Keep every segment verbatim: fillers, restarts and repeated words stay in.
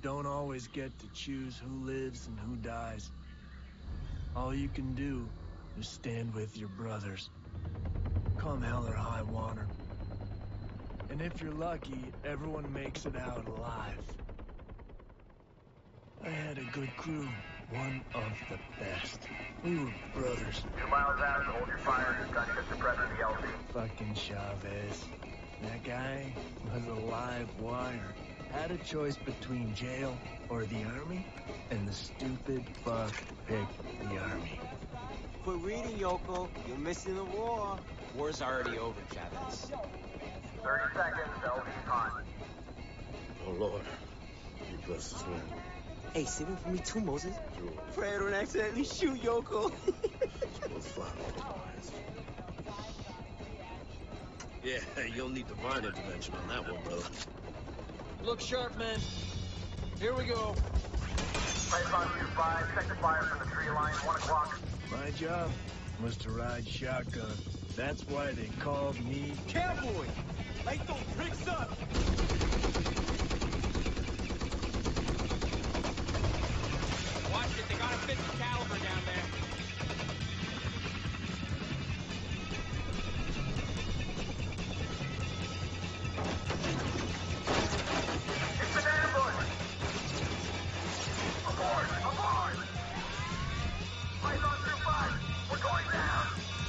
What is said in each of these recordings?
don't always get to choose who lives and who dies. All you can do is stand with your brothers. Come hell or high water. And if you're lucky, everyone makes it out alive. I had a good crew, one of the best. We were brothers. Two miles out, hold your fire. Gunship suppressed at the L Z. Fucking Chavez. That guy was a live wire. Had a choice between jail or the army, and the stupid fuck picked the army. Quit reading, Yoko. You're missing the war. War's already over, Chavez. thirty seconds, L Z's hot. Oh, Lord. You bless this man. Hey, save him for me too, Moses. Sure. Pray I don't accidentally shoot Yoko. Both flat otherwise. Yeah, you'll need divine intervention on that one, brother. Look sharp, men. Here we go. Python two five, check the fire from the tree line, one o'clock. My job was to ride shotgun. That's why they called me Cowboy! Light those pricks up! Watch it, they got a fifty caliber down there. It's an ambush! Aboard! Aboard! Python two five, we're going down!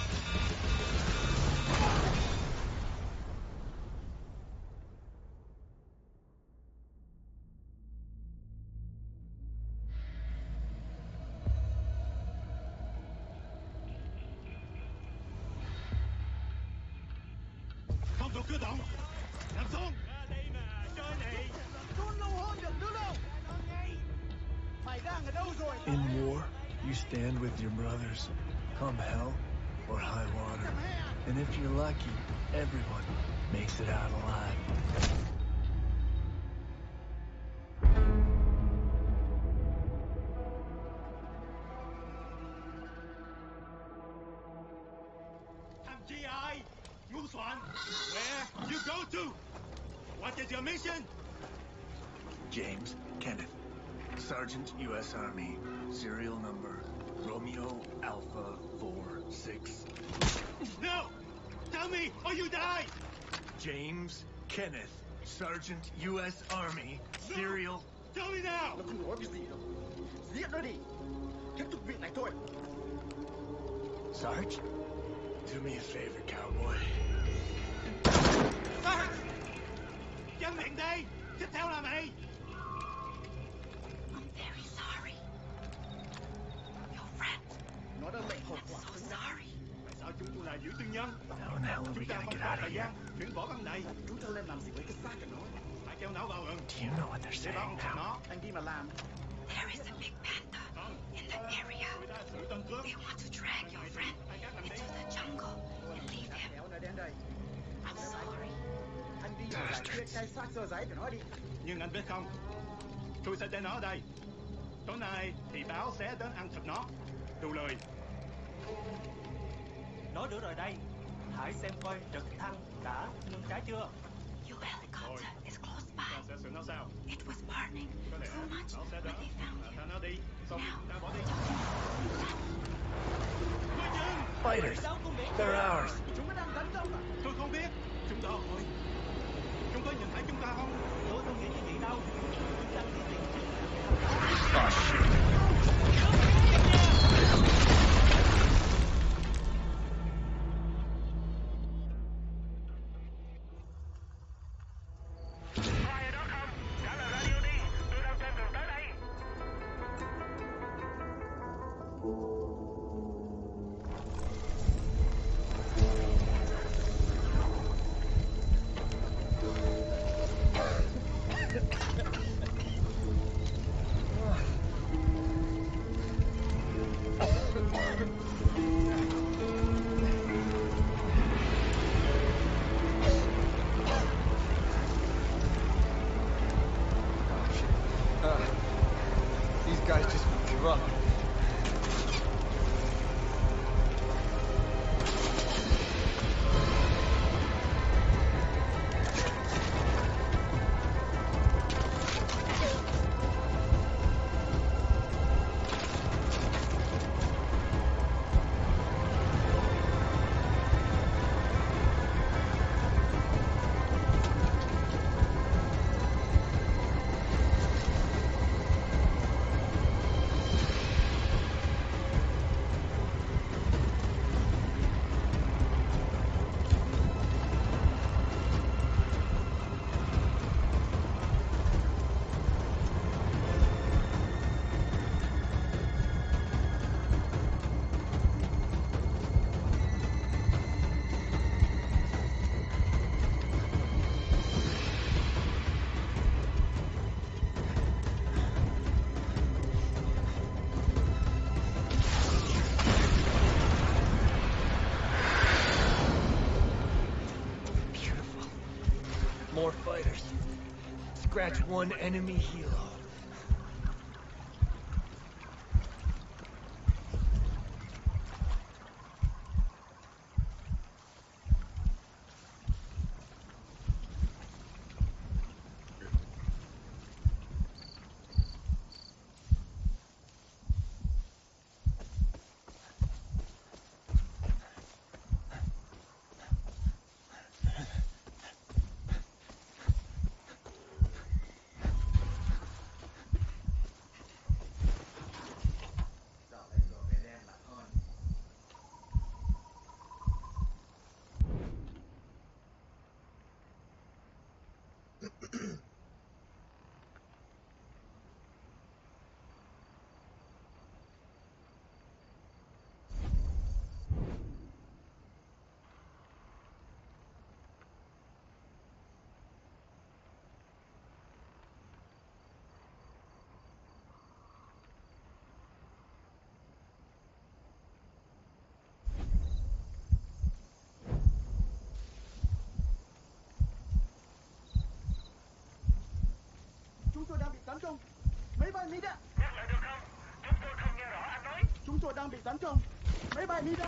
In war, you stand with your brothers, come hell or high water. And if you're lucky, everyone makes it out alive. G I, Muswan, where you go to? What is your mission? James Kenneth, Sergeant U S Army, serial number Romeo Alpha four six. No! Tell me or you die! James Kenneth, Sergeant U S Army, serial... Tell me now! Sarge, do me a favor, cowboy. Sarge! Dân lệnh đây! Tiếp theo là mày! I'm very sorry. Your friend. I'm so sorry. Tại sao chúng tôi là giữ tư nhân? How in the hell are we Chúng ta gonna không get có out of thời here? gian chuyển bỏ băng này. Chúng ta lên làm gì với cái xác của nó? Phải kéo nó vào rừng. Do you know what they're Để saying bảo now? nó. Anh đi mà làm. There is a big panther in the area. Người ta xử tân cướp. They want to drag your friend into the jungle and leave him. I'm sorry. Nhưng anh biết không, tôi sẽ để nó ở đây. Tối nay thì báo sẽ đến ăn thịt nó. Đủ lời. Nó được rồi đây. Hãy xem coi trực thăng đã ngưng trái chưa. Your helicopter is close by. Ta sẽ xử nó sao? It was burning Có lẽ so much nó sẽ when đến. they found Thả you. nó đi. Xong Now, ta bỏ đi. Fighters! They're ours! Chúng nó đang tấn công à? Tôi không biết. Chúng ta thôi. Chúng có nhìn thấy chúng ta không? Tôi không nghĩ như vậy đâu. Chúng ta đi tìm. Oh, shit! More fighters. Scratch one enemy helo. Chúng tôi đang bị tấn công. Máy bay Mỹ đạn. Nhắc lại được không? Chúng tôi không nghe rõ anh nói. Chúng tôi đang bị tấn công. Máy bay Mỹ đạn.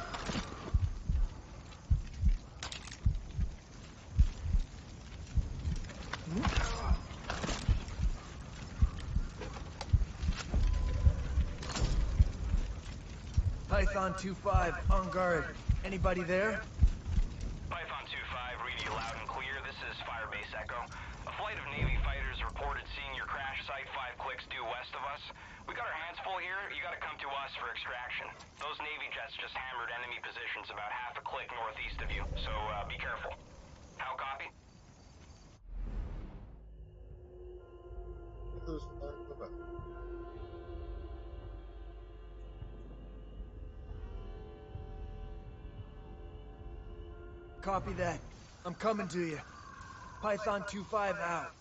Python two five, on guard. Anybody there? Python two five, reading you loud and clear. This is Firebase Echo. A flight of Navy fighters reported seeing your crash site five clicks due west of us. We got our hands full here. You gotta come to us for extraction. Those Navy jets just hammered enemy positions about half a click northeast of you, so uh, be careful. How copy? Copy that. I'm coming to you. Python two five out.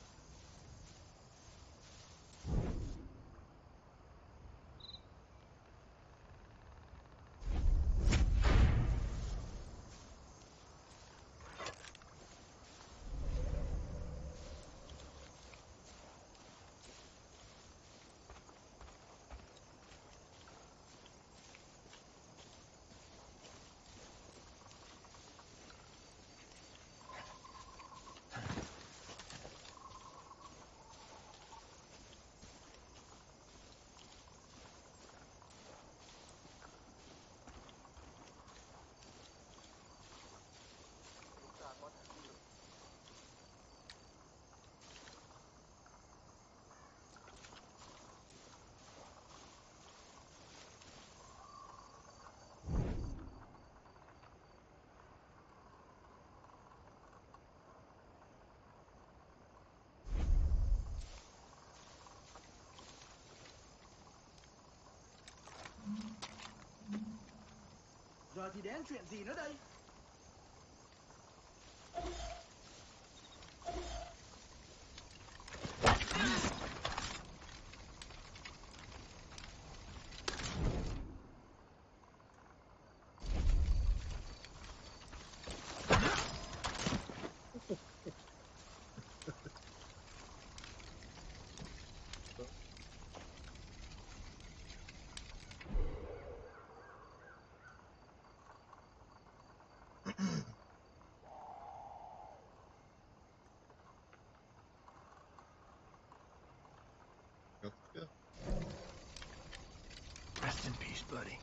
Giờ thì đến chuyện gì nữa đây? Rest in peace, buddy.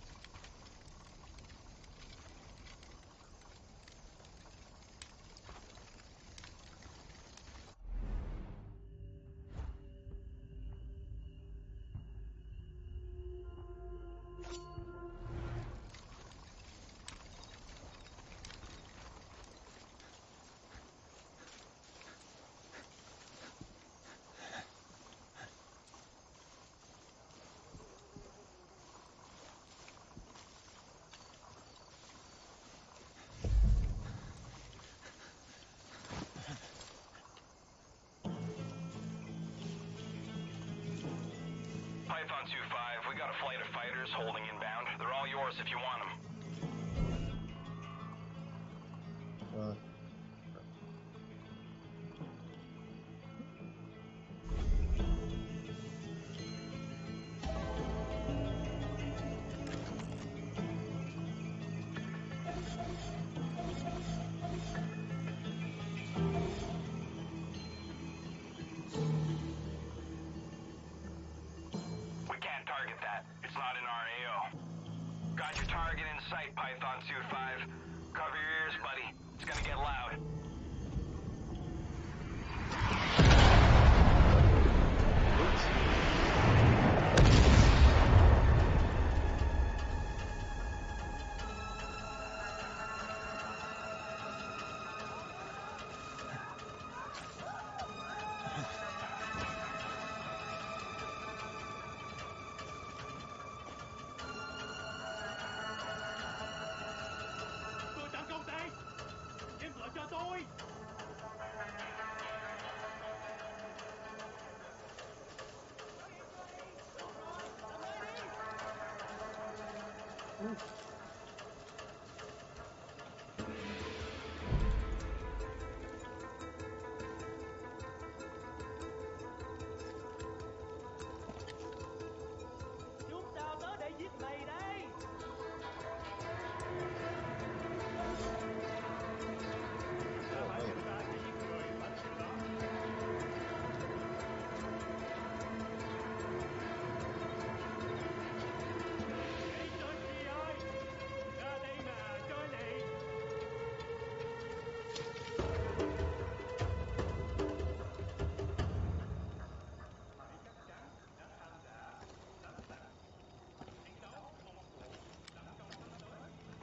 Python two five, we got a flight of fighters holding inbound. They're all yours if you want them. thăng. Chúng ta tới để giết mày đây. Ta phải chúng ta chỉ giết người và điều đó. Hãy Johnny ơi, ra đây mà Johnny. Hãy chắc chắn đã tham gia sẵn sàng chiến đấu một cuộc tấn công sắp tới.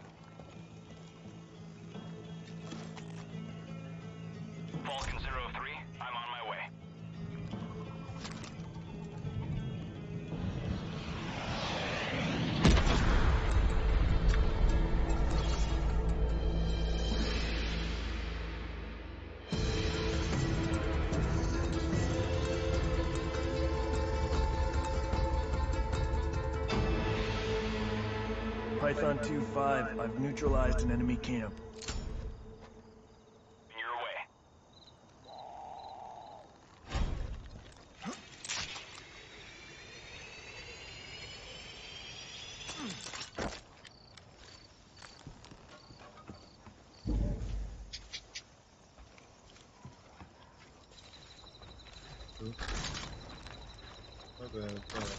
Falcon zero three, I'm on my way. Python two five, I've neutralized an enemy camp. Your way. Vabbè, vabbè.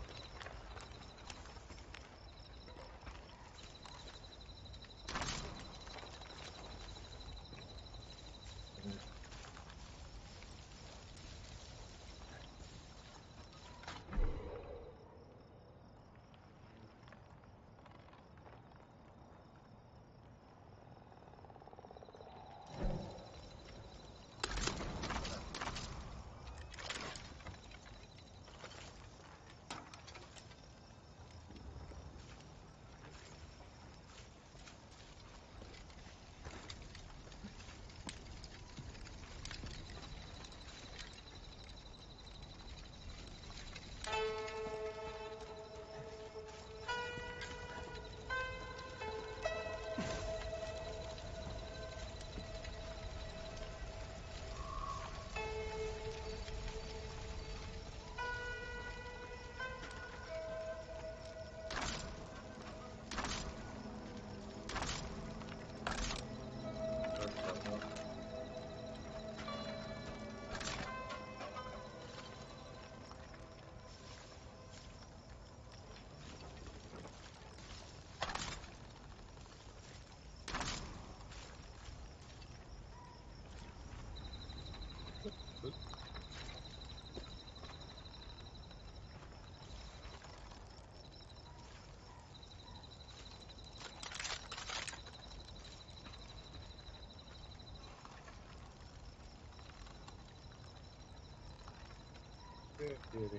Che vedi?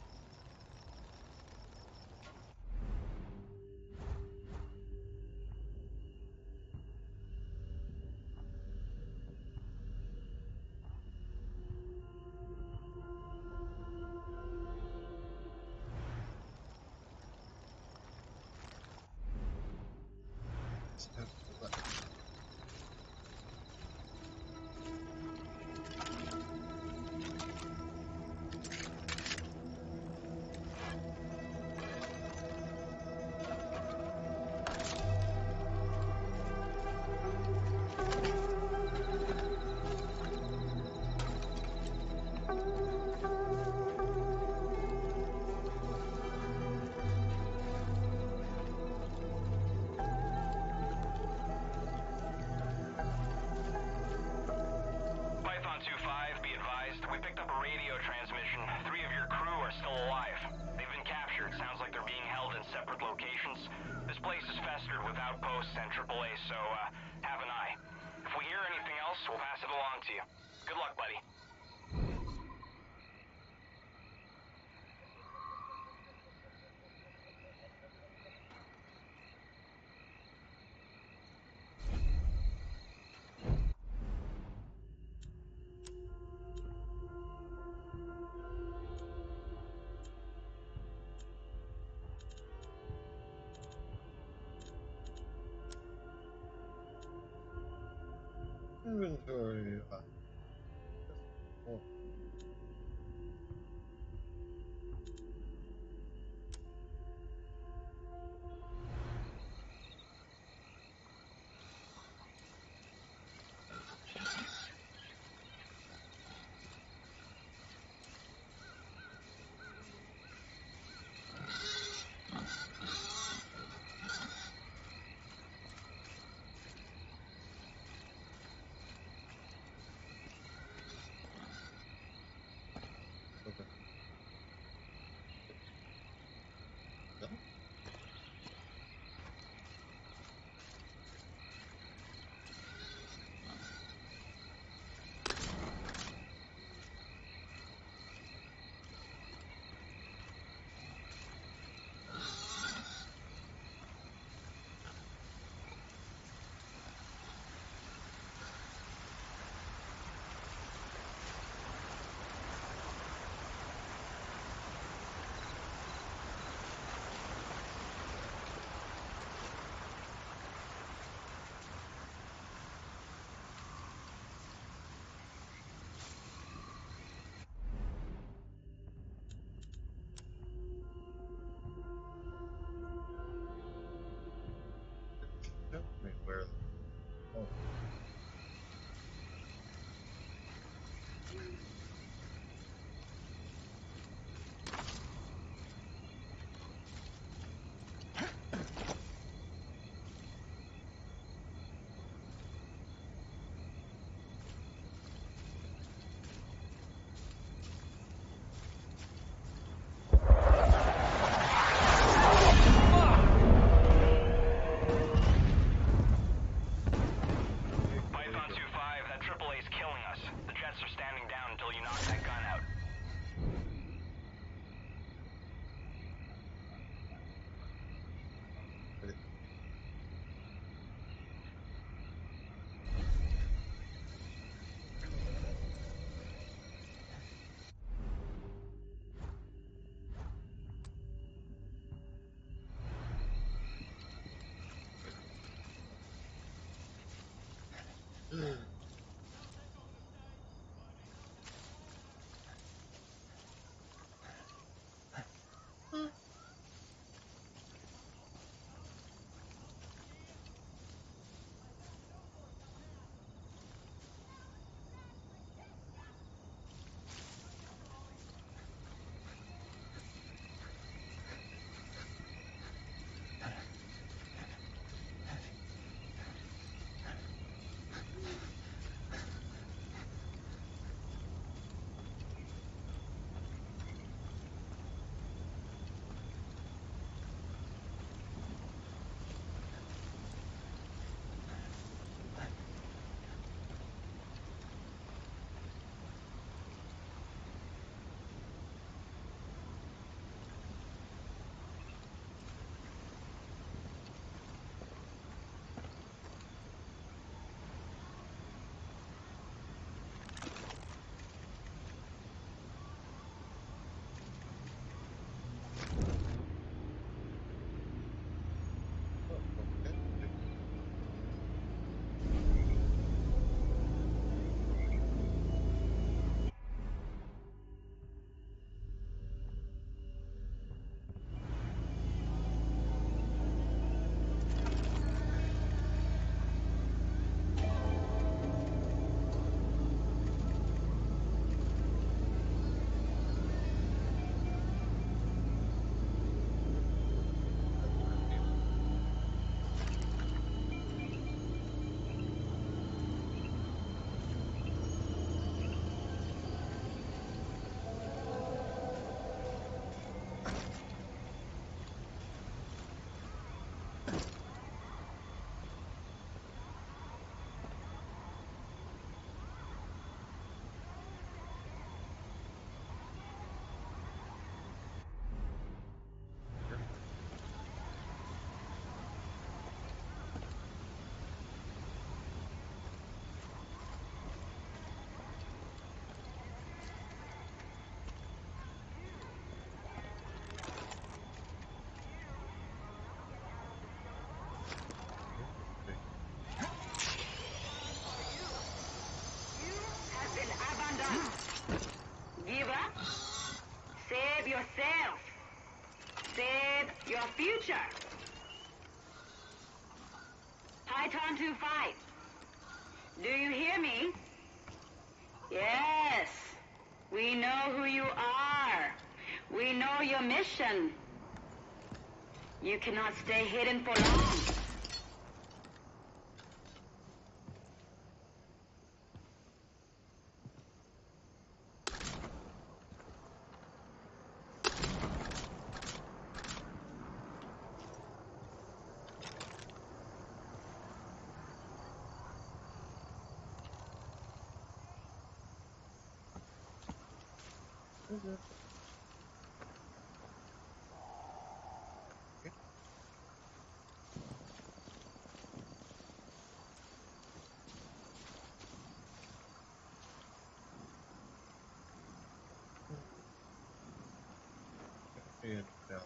Python two five, be advised, we picked up a radio transmission. Three of your crew are still alive. They've been captured. Sounds like they're being held in separate locations. This place is festered with outposts and triple A, so uh, have an eye. If we hear anything else, we'll pass it along to you. Good luck, buddy. Inventory. Uh, oh. Okay. No? Show me where. Oh. Python two five, that triple A's killing us. The jets are standing down until you knock that gun out. your future. Python two five. Do you hear me? Yes. We know who you are. We know your mission. You cannot stay hidden for long. Okay. And down.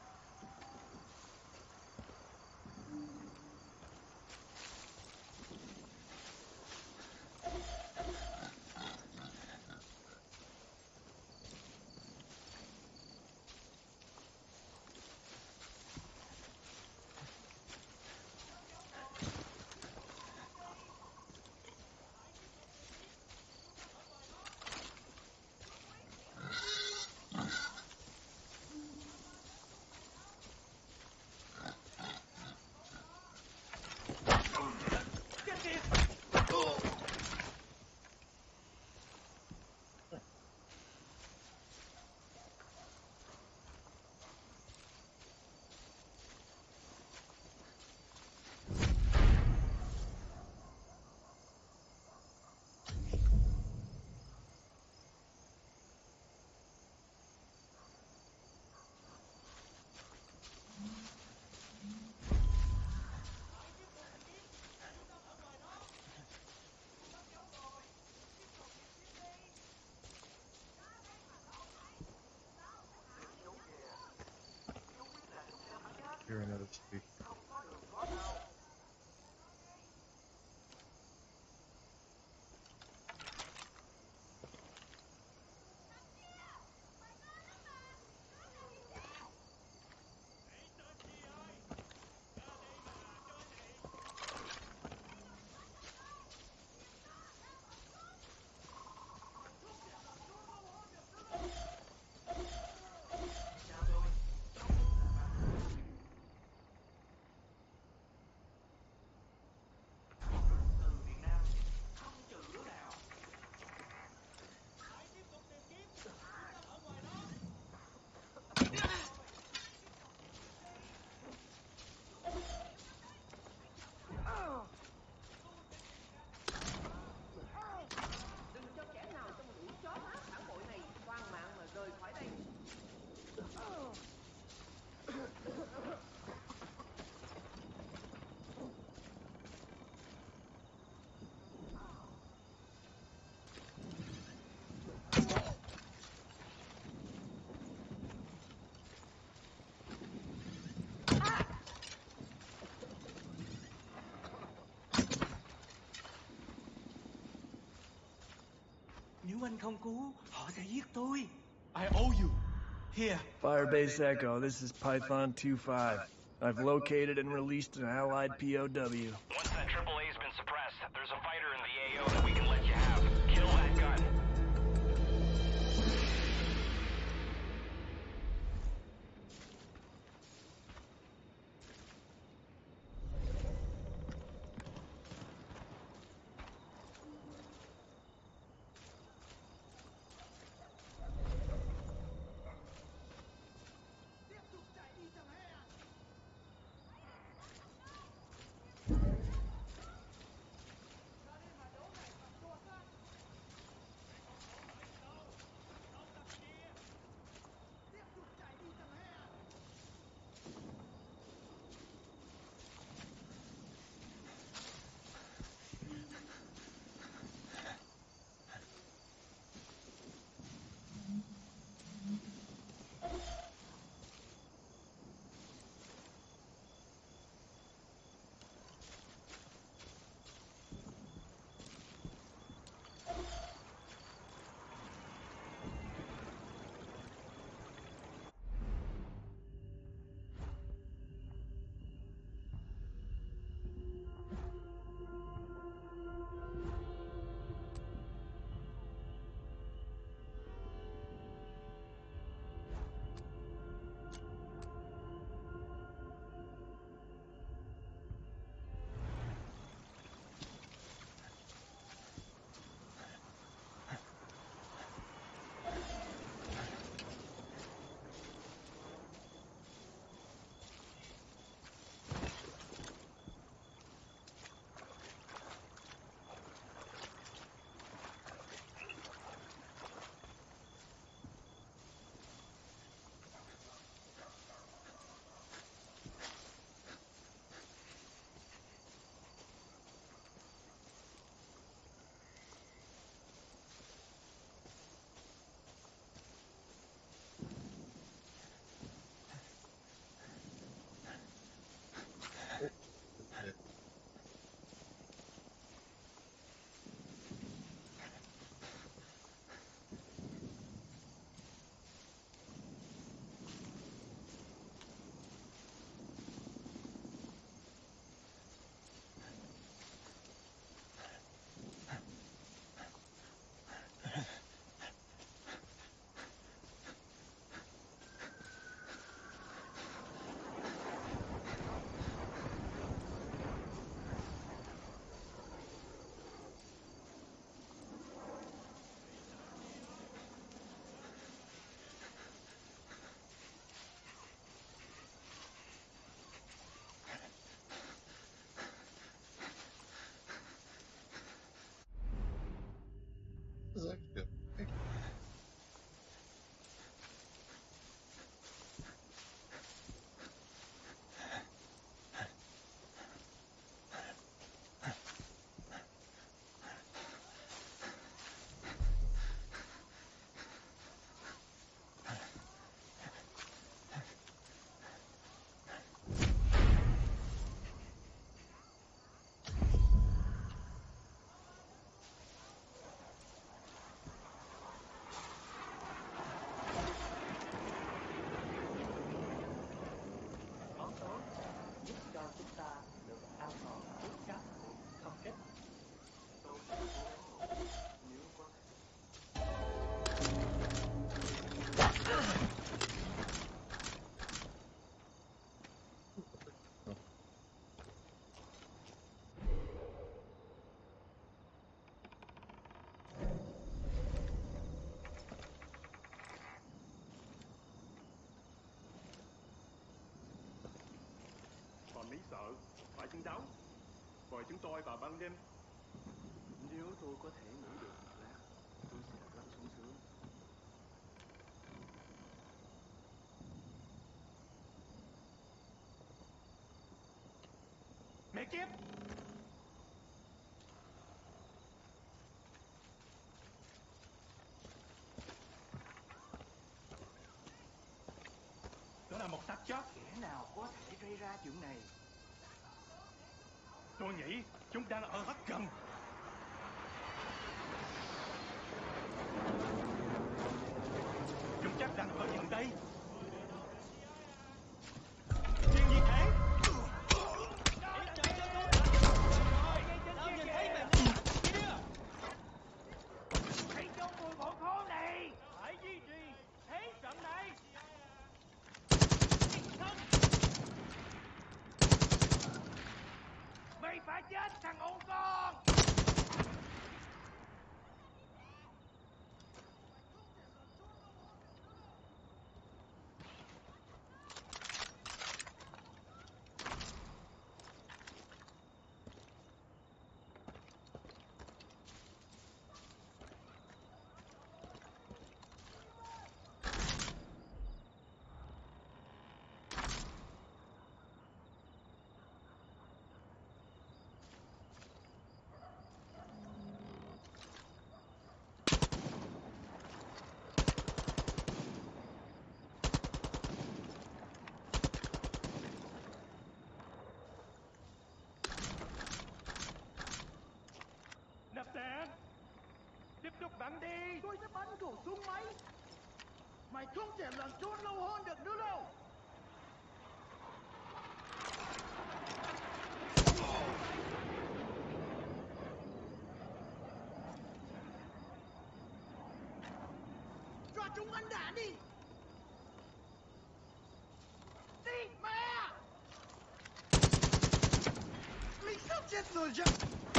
Hear another speak. Nếu anh không cứu, họ sẽ giết tôi. I owe you. Here. Firebase Echo, this is Python two five. I've located and released an allied P O W. Once that triple A's been suppressed, there's a fighter in the A O that we can let you have. Kill that gun. Tiếp tục chạy đi thằng he à? This is actually a big Bóng tối giúp cho chúng ta được an toàn trước các cuộc không kích. Tôi sẽ cố gắng nếu có thể. Bọn Mỹ sợ, phải chiến đấu. Mời chúng tôi vào ban đêm. Nếu tôi có thể ngủ được một lát, tôi sẽ rất sung sướng. Mẹ kiếp! Đó là một xác chết. Kẻ nào có thể gây ra chuyện này? Tôi nghĩ chúng đang ở rất gần. Chúng chắc đang ở gần đây. Thiên nhiên thế. Hãy trong mùi bọn khố này. Hãy duy trì thế trận này. Mày phải chết thằng ôn con. Nạp đạn. Tiếp tục bắn đi. Tôi sẽ bắn khẩu súng máy. Mày không thể lẩn trốn lâu hơn được nữa đâu. Cho chúng ăn đạn đi. Đi mẹ. Mình sắp chết rồi chứ.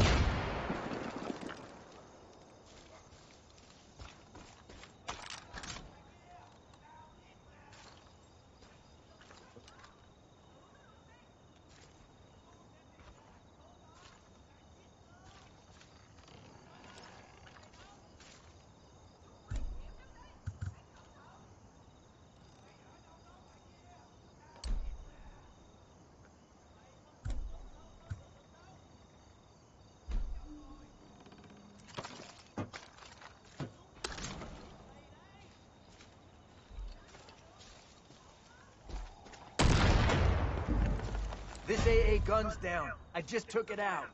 This A A gun's down. I just took it out.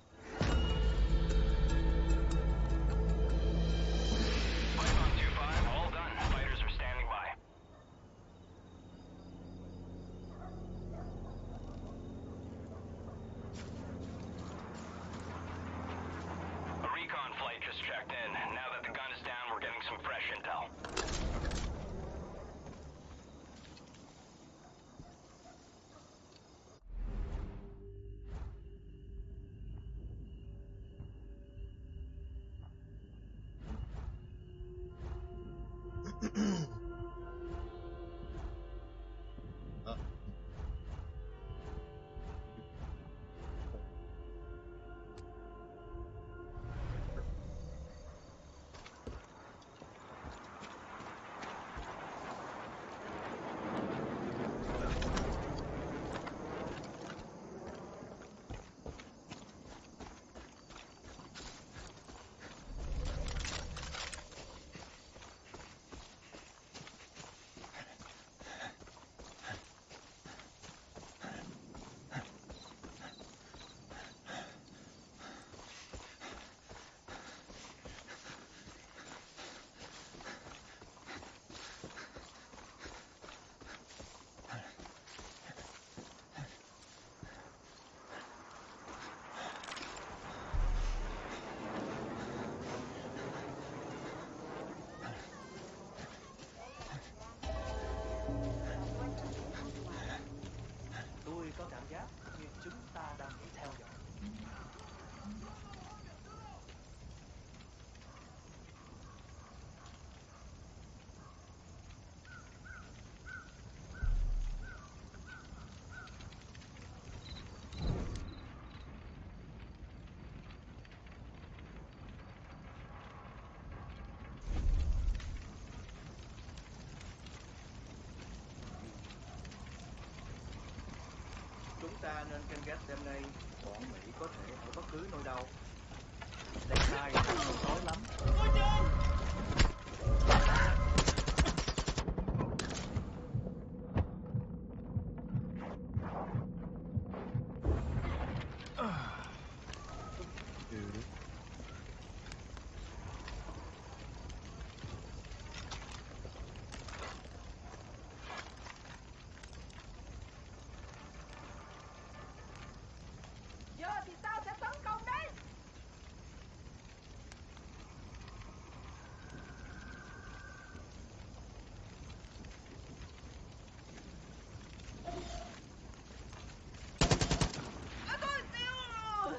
Python two five, all done. Fighters are standing by. A recon flight just checked in. Now that the gun is down, we're getting some fresh intel. ta nên canh gác đêm nay. Bọn Mỹ có thể ở bất cứ nơi đâu. Đây hai tối lắm. Giờ thì tao sẽ tấn công đấy. À, tôi tiêu.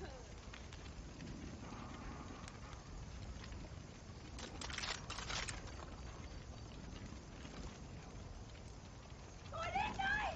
Tôi đến đây.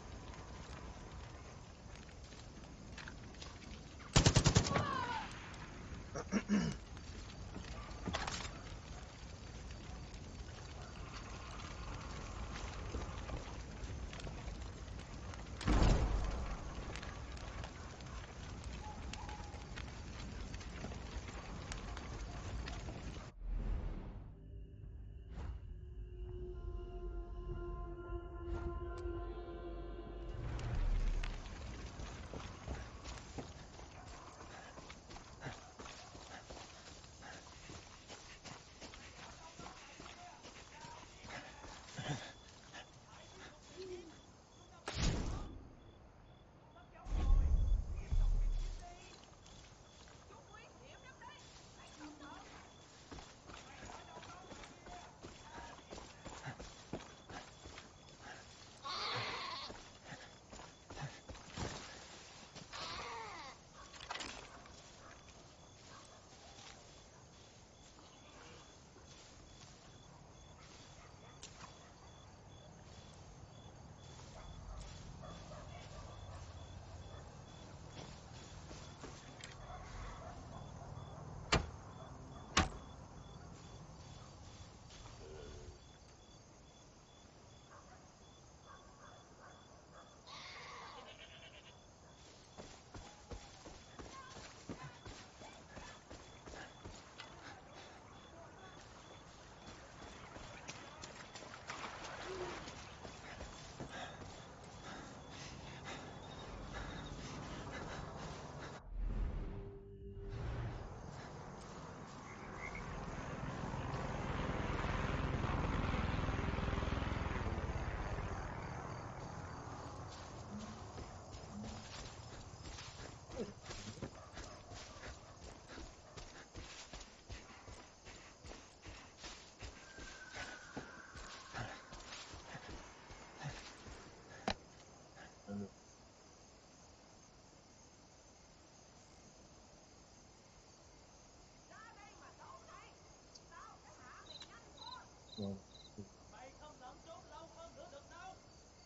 Vâng. Mày không lẫn trốn lâu hơn nữa được đâu.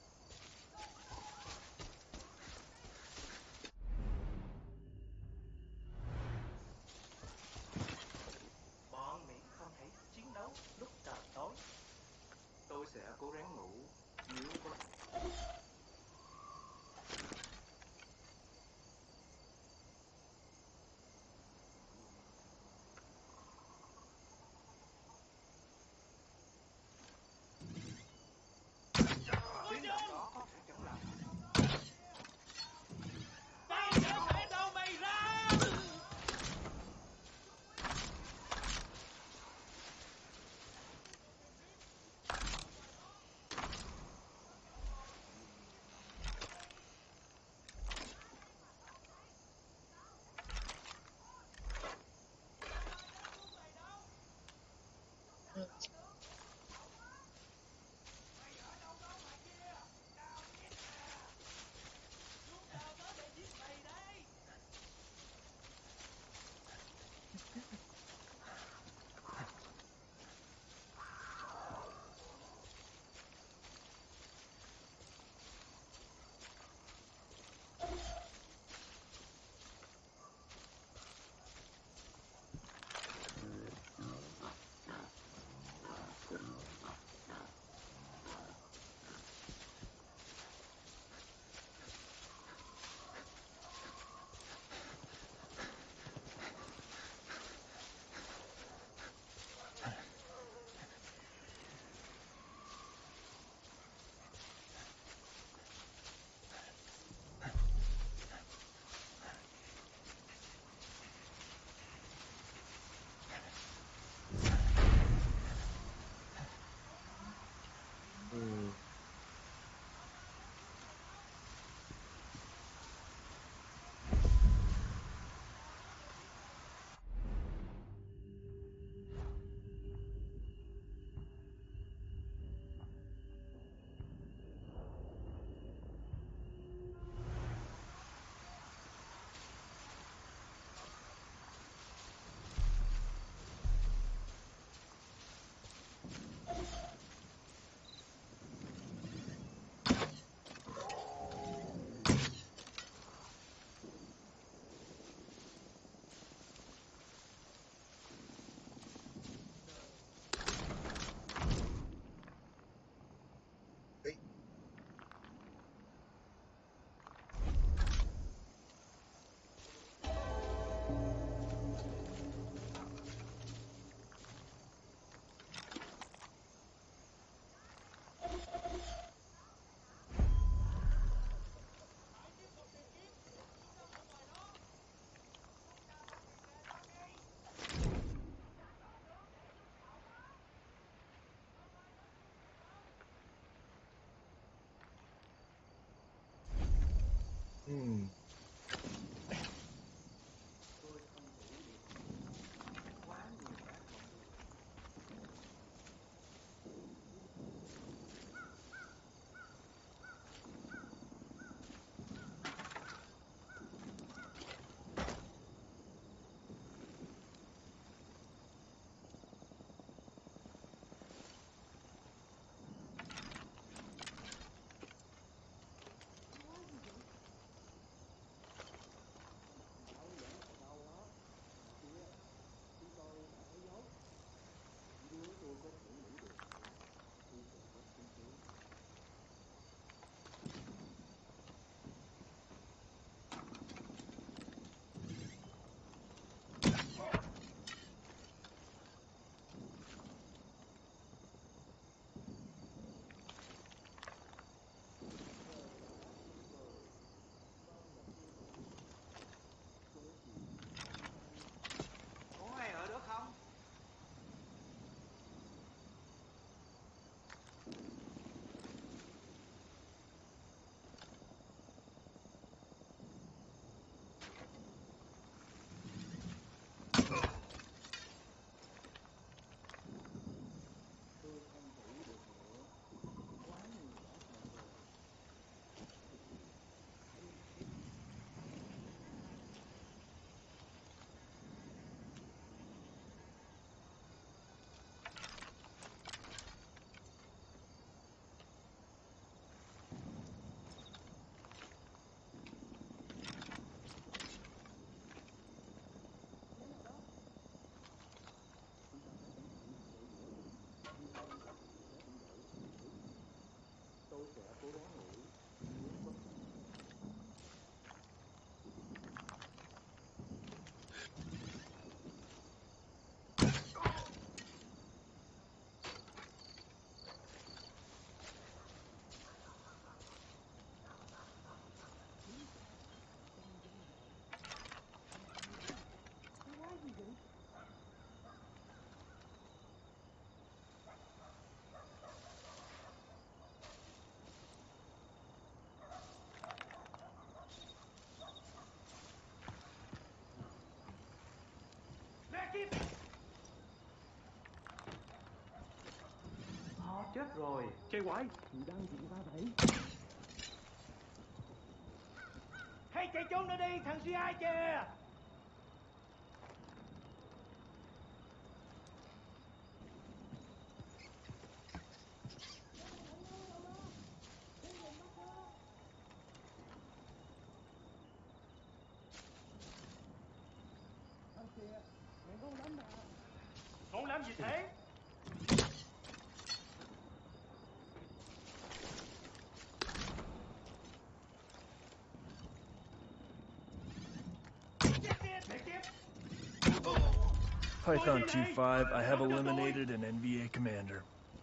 Bọn Mỹ không thể chiến đấu lúc trời tối. Tôi sẽ cố gắng ngủ nếu có thể. Tiếng động đó có thể chẳng làm. Tao sẽ phải đâu mày ra. cố gắng ngủ nếu có họ chết rồi. Chơi quái. Chị đang chị ta vậy. Hay chạy trốn nữa đi, thằng xê i kìa. Thằng kìa, mày ngon lắm mà. Ngon làm gì thế? Python two five, I have eliminated an N V A commander.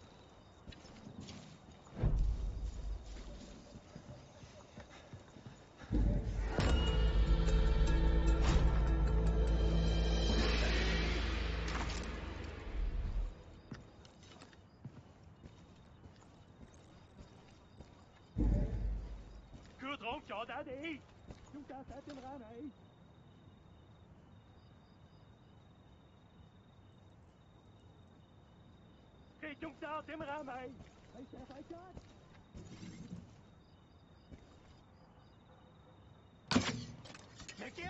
Cưa thốn trọ đã đi. Chúng ta sẽ tìm ra này. Khi chúng ta tìm ra mày, Mày sẽ phải chết. mẹ kiếp.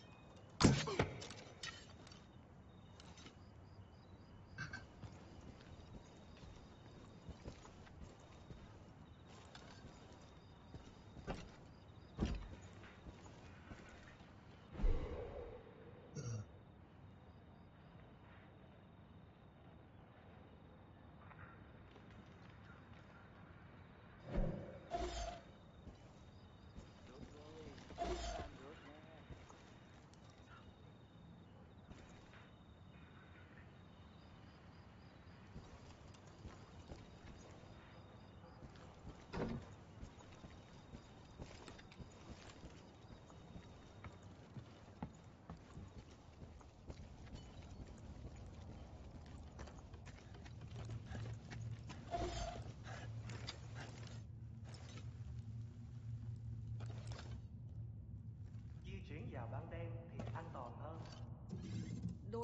Di chuyển vào ban đêm thì an toàn hơn. Đuổi.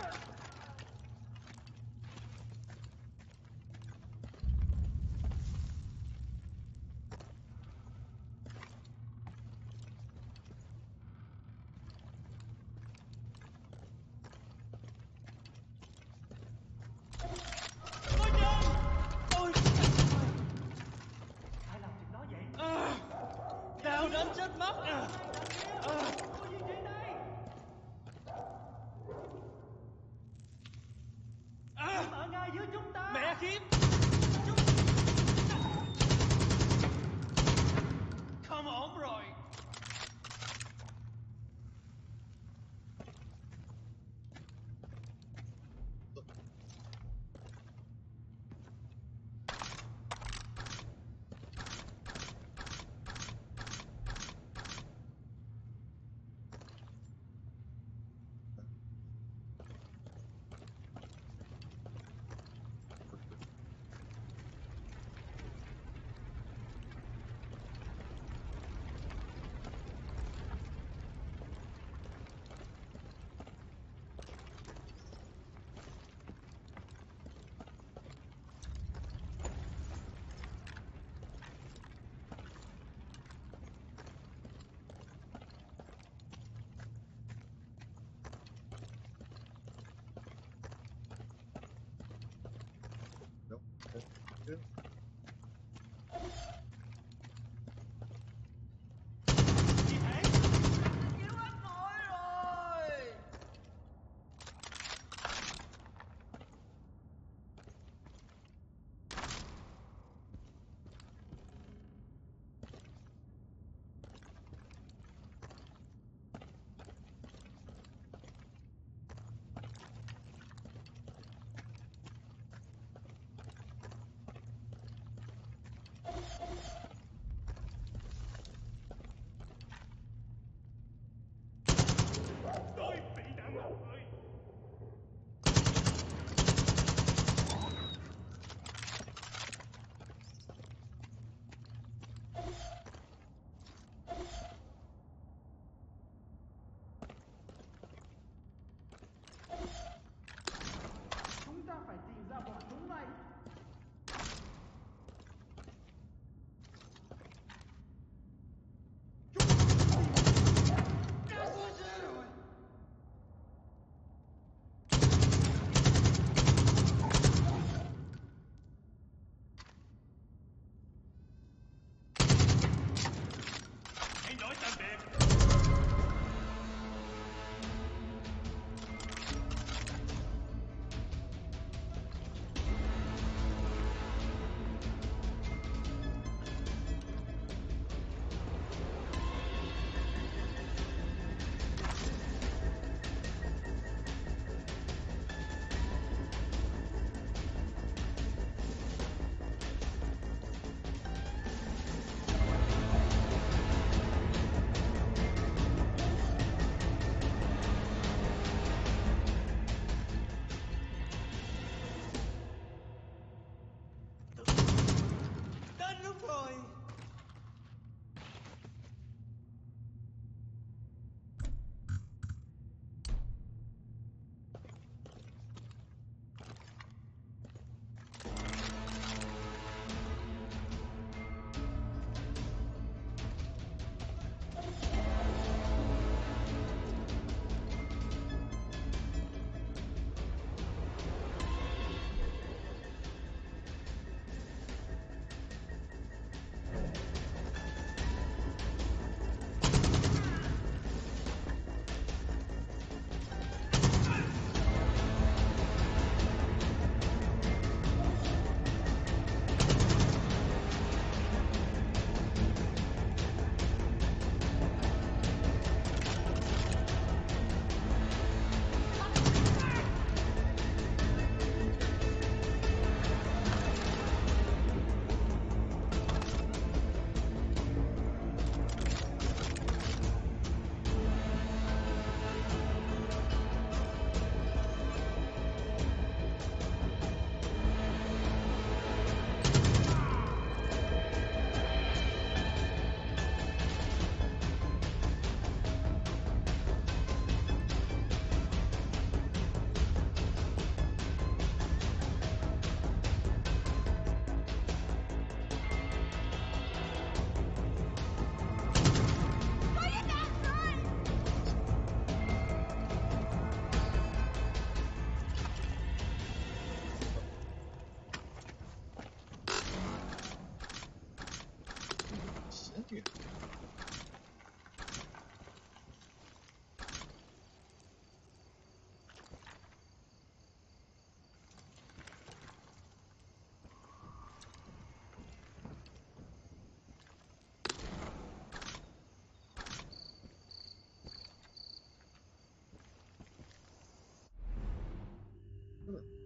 Ai làm chuyện đó vậy? Đau đến chết mất. Tôi di chuyển đây. Chúng ở ngay dưới chúng ta. Mẹ kiếp. Không ổn rồi.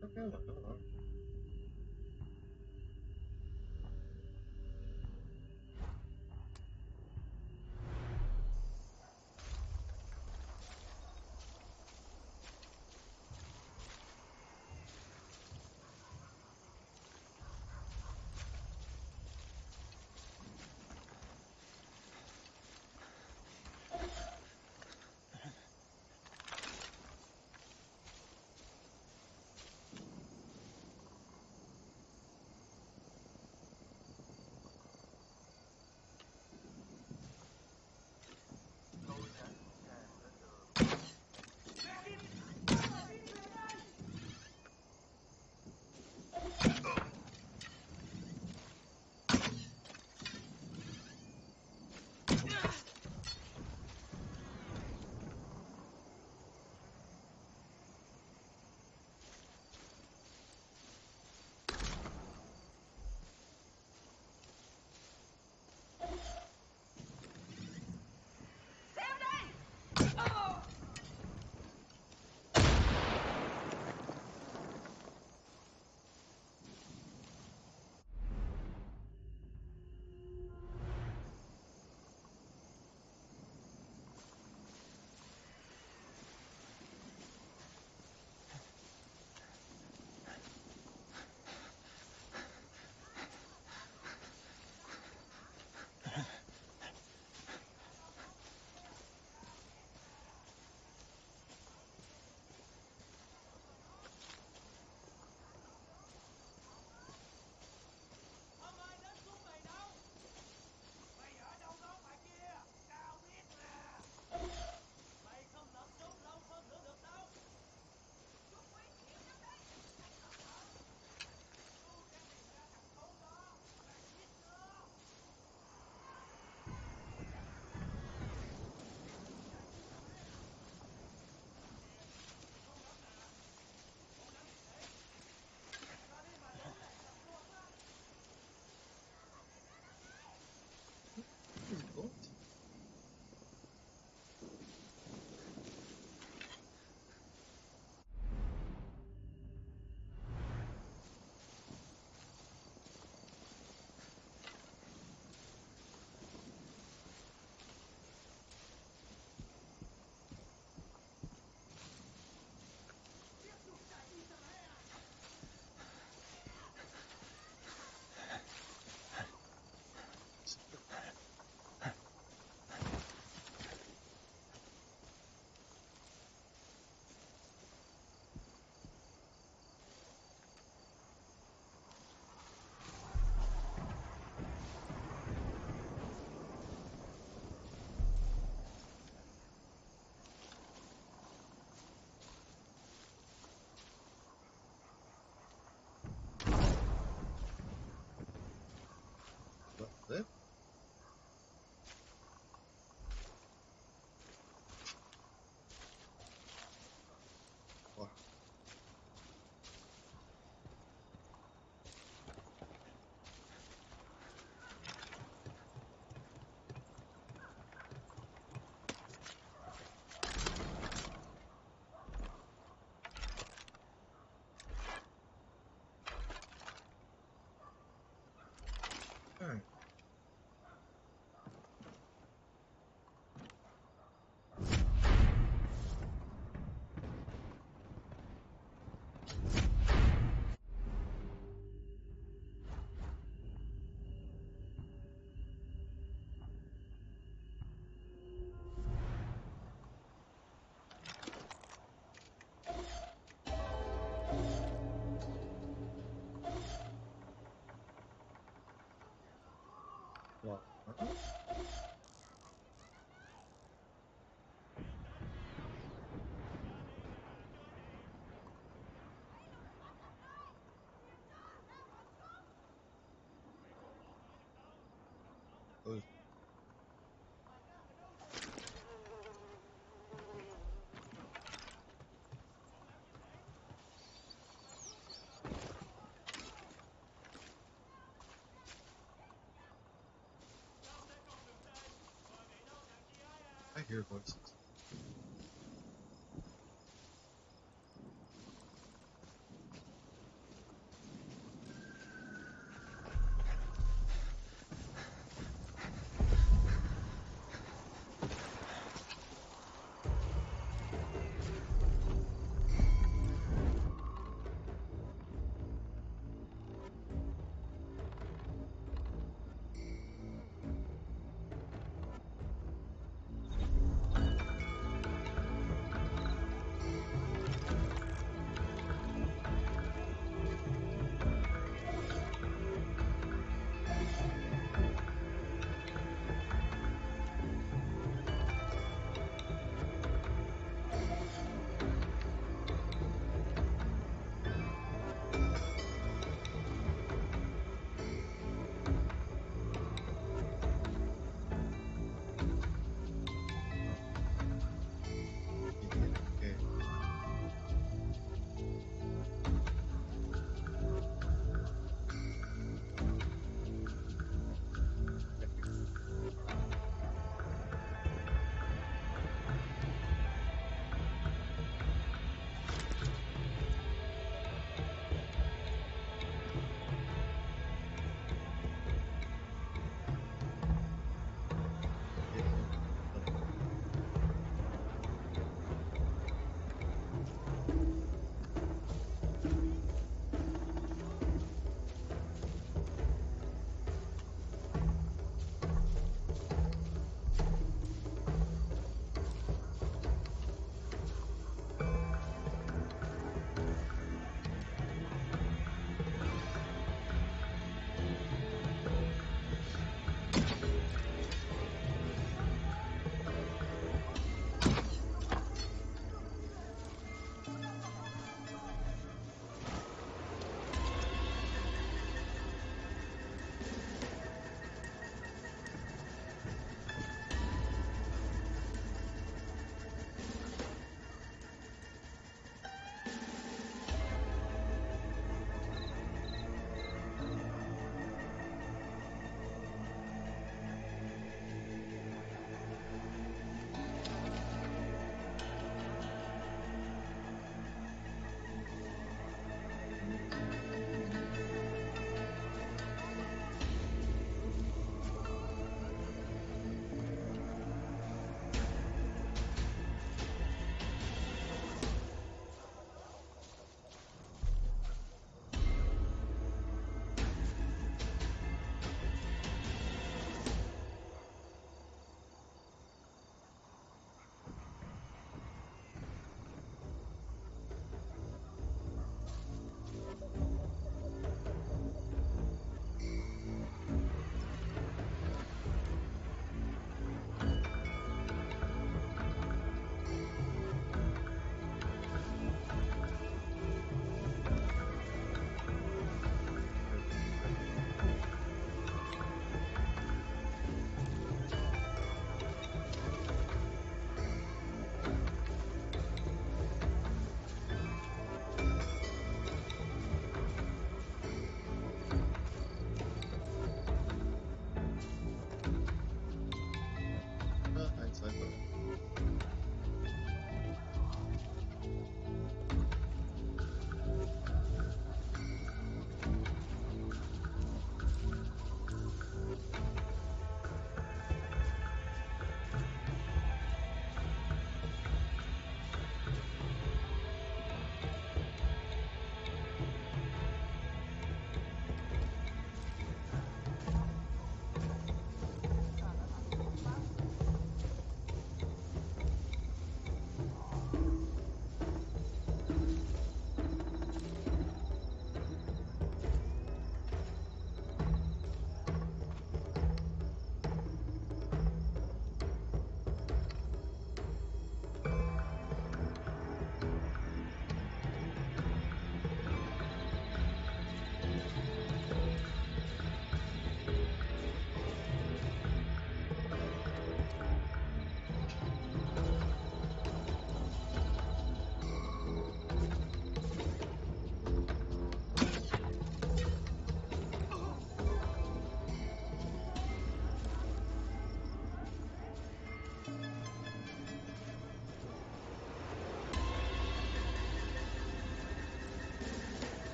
Okay, well, tôi đã sẵn sàng lên đường. Không ai đến cứu mày đâu. Mày ở đâu đó ngoài kia, tao biết mà. Mày không lẫn trốn lâu hơn nữa được đâu. Chú Quý chịu cho đây. Tôi sẽ tìm ra thằng khốn đó và giết nó. what? What's this? Wow. Hmm. Wow. Huh? Ôi. I hear voices.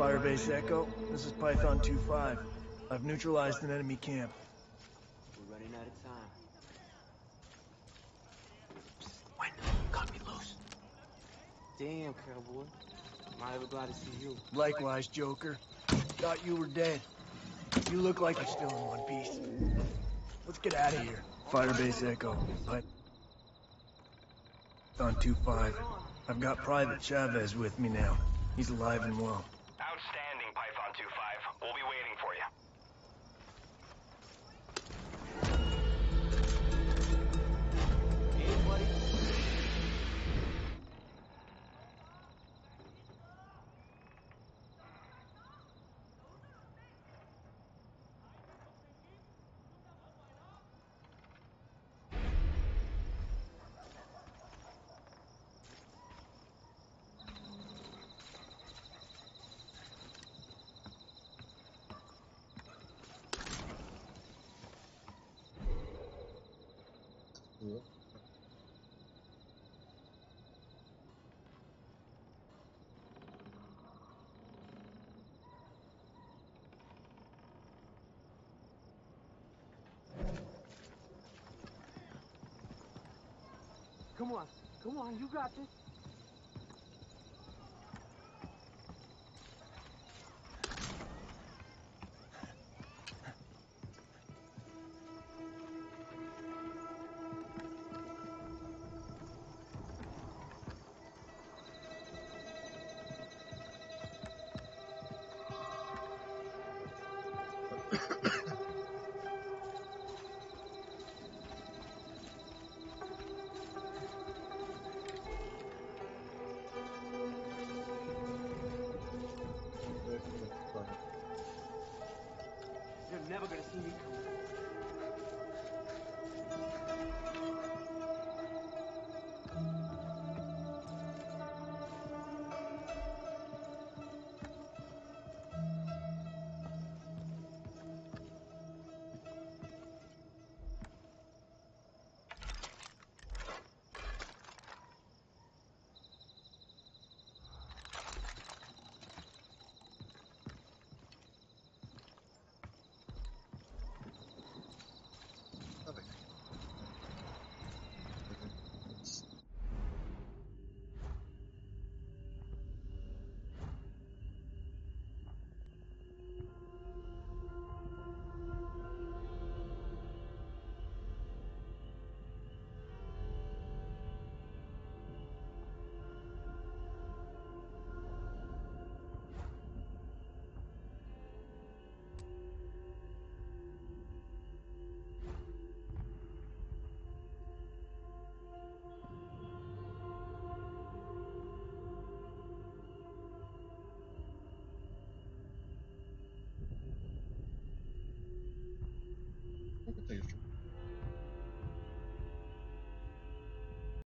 Firebase Echo, this is Python two five. I've neutralized an enemy camp. We're running out of time. When? Cut me loose. Damn, cowboy. Am I ever glad to see you? Likewise, Joker. Thought you were dead. You look like you're still in one piece. Let's get out of here. Firebase Echo. But... Python two five. I've got Private Chavez with me now. He's alive and well. Outstanding, Python two five. We'll be waiting for you. Hey, buddy. Yeah. Come on. Come on, you got this. You're never gonna see me coming.